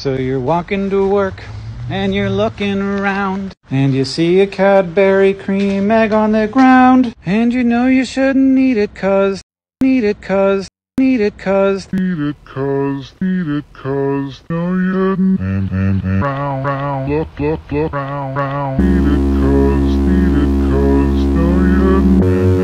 So you're walking to work and you're looking around and you see a Cadbury cream egg on the ground, and you know you shouldn't eat it cause no you shouldn't and round look round eat it cause no you shouldn't